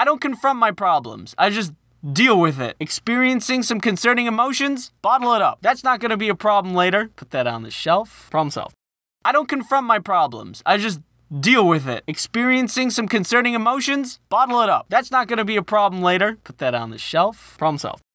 don't confront my problems. I just deal with it. Experiencing some concerning emotions? Bottle it up. That's not gonna be a problem later. Put that on the shelf. Problem solved. I don't confront my problems. I just deal with it. Experiencing some concerning emotions? Bottle it up. That's not gonna be a problem later. Put that on the shelf. Problem solved.